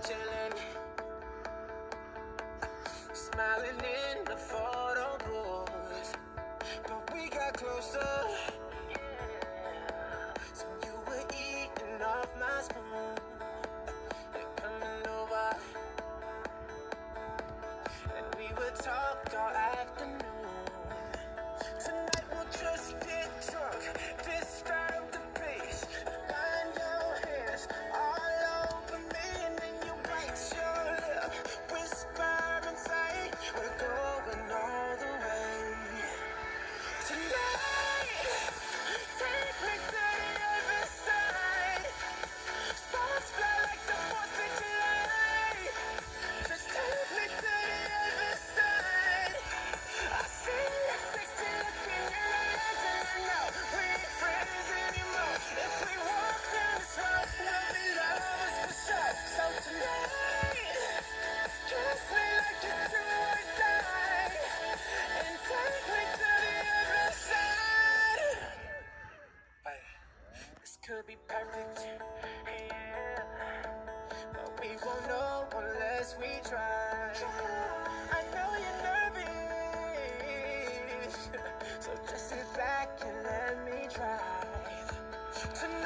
chilling, smiling in the photo booth. But we got closer, so you were eating off my spoon. You're coming over, and we would talk all afternoon. Tonight we'll just get drunk, disturb the peace. Find your hands all over me, and then you bite your lip, whisper and say, we're going all the way. Tonight, take me to the other side. Sparks fly like the 4th of July. Just take me to the other side. I see that sexy look in your eyes, and I know we ain't friends anymore. If we walk down this road, we'll be lovers for sure. So tonight, kiss me like it's do or die, and take me to the other side. Hey, this could be perfect, yeah, but we won't know unless we try. I know you're nervous, so just sit back and let me try. Tonight